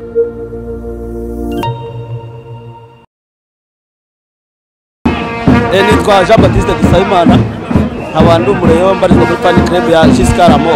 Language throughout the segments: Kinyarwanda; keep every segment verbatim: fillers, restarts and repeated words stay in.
nitwa Jean Baptiste Dusabimana abantu mureyo mbarizwa muri fan club ya Giscaramo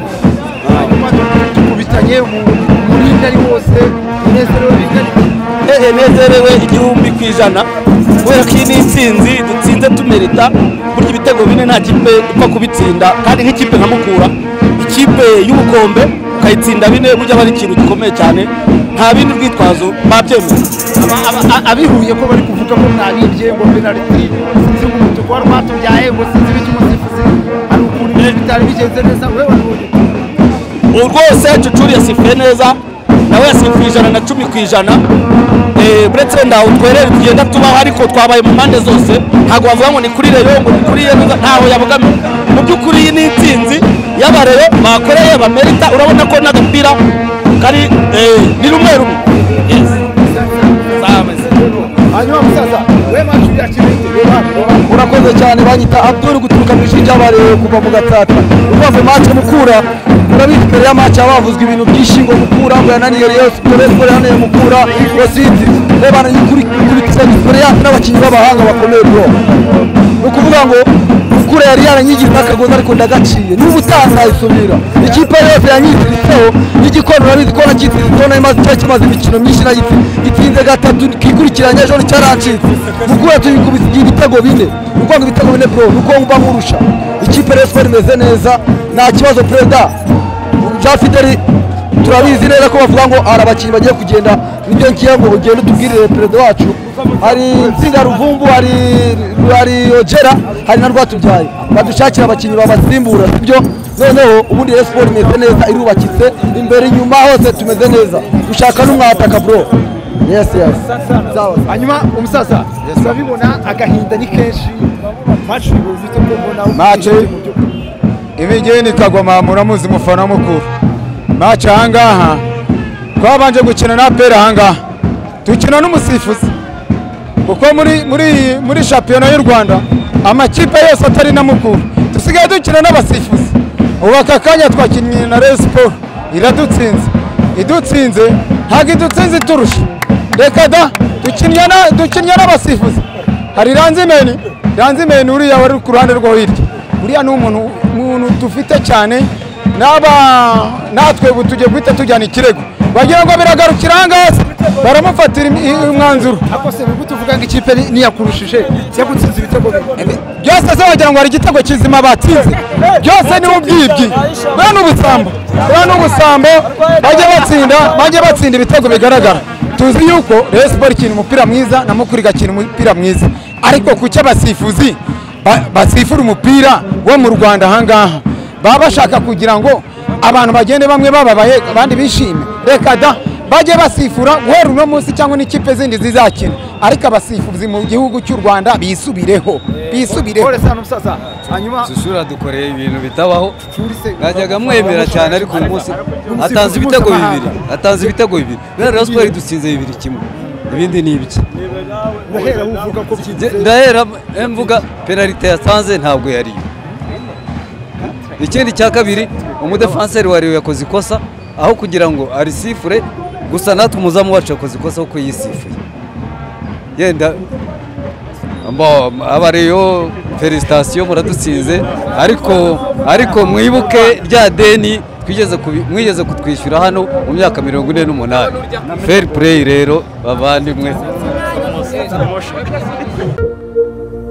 kubitanye muri ndari wose nezerewe bigari eh nezerewe igihumbi kwijana kubera ko ni intsinzi dutsinze tumerita burya ibitego bine nta kipe ipfa kubitsinda kandi nk'ikipe nka Mukura ikipe y'ubukombe ukayitsinda bine burya bari ikintu gikomeye cyane nta bindi rwitwazo babyemeye abihuye ko bari kuvuga ko ntabibye ngo penalty sinzi umuntu kwa rwato byaye ngo sinzi biki umusifuzi ari ukuntu bitari bigenze neza wewe urwose Cucuri yasifuye neza nawe yasifuye ijana na cumi ku ijana eh buretse ndaho twerere tugenda tubaho ariko twabaye mu mpande zose ntago bavuga ngo ni kuri reyo ngo ni kuri yeza ntaho yabogamiye mu by'ukuri ni intsinzi y'abareyo bakoreye bamerita urabona ko n'agapira kari eh ni rumwe rumwe yes hanyuma musaza we macu yakirinde urakoze cyane banyita Abdul guturuka mu ishuri ry'abareyo kuva mu Gatsata uvuye match Mukura urabizi kare ya match abavuzwe ibintu byinshi ngo Mukura ngo yananiye Rayon Sports ko yananiye Mukura wasiti rebana kuri kuri Sports ya n'abakinyi b'abahanga bakomeye bro ukuvuga ngo Mukura yari yaranyigize akagoza ariko ndagaciye n'ubu utazayisubira ikipe yose yanyitseho n'igikono urabizi ko nakitse imaze cyo kimaze imikino myinshi nagitse gitinze gatatu kikurikiranye ejo cyarancitse Mukura tuyikubise igitego bine uko ngo ibitego bine bro uko ngumva nkurusha ikipe Rayon Sports imeze neza nta kibazo perezida Jean Fideli turabizi neza ko bavuga ngo ari abakinnyi bagiye kugenda nibyo ngiye ngo ugende tubwirire perezida wacu hari Nsinga Ruvumbu hari hari Ojera hari na Rwatubyaye badushakira abakinnyi babasimbura sibyo noneho ubundi Rayon Sports imeze neza irubakitse imbere inyuma hose tumeze neza dushaka n'umwataka bro yes yes sawa hanyuma umusaza turabibona agahinda ni kenshi match buzite ko mbona match ibigeni Kagoma muramuzi mufana mukuru match ahangaha twabanje gukina na Pera ahangaha dukina n'umusifuzi kuko muri muri muri championnat y'u Rwanda amakipe yose atari na Mukuru dusigaye dukina n'abasifuzi ubu aka kanya twakinnye na Rayon Sports iradutsinze idutsinze ntabwo idutsinze turusha reka da dukinnye na dukinnye n'abasifuzi hari Ranzimeni Ranzimeni uriya wari ku ruhande rwo hirya uriya ni umuntu umuntu dufite cyane naba natwe ubu tugiye guhita tujyana ikirego bagira ngo biragarukira hangase baramufatira umwanzuro ako se bibutu uvuga ngo ikipe ni yakurushije cyagutsinze ibitego byose se wagira ngo ari igitego kizima batsinze byose ni ubwibyi bano ubusambo bano ubusambo bajye batsinda bajye batsinda ibitego bigaragara tuzi yuko Rayon Sports ikina umupira mwiza na Mukura igakina umupira mwiza ariko kuki abasifuzi basifura umupira wo mu Rwanda ahangaha baba bashaka kugira ngo abantu bagende bamwe bababaye abandi bishime reka da bajye basifura guhera uno munsi cyangwa n'ikipe zindi zizakina ariko abasifuzi mu gihugu cy'u Rwanda bisubireho bisubireho hanyuma Sushura dukoreye ibintu bitabaho najyaga mwemera cyane ariko uyu munsi atanze ibitego bibiri atanze ibitego bibiri Rayon Sports dutsinze bibiri kimwe ibindi ni ibiki ndahera uvuga ko ndahera mvuga penalty yasanze ntabwo yari ikindi cya kabiri umudefanseri wa Rayon yakoze ikosa aho kugira ngo arisifure gusa natwe umuzamu wacu yakoze ikosa kuko yisifuye yenda mbo abareyo felicitation muradutsinze ariko ariko mwibuke rya deni twigeze mwigeze kutwishyura hano mu myaka mirongo ine n'umunani fair play rero bavandimwe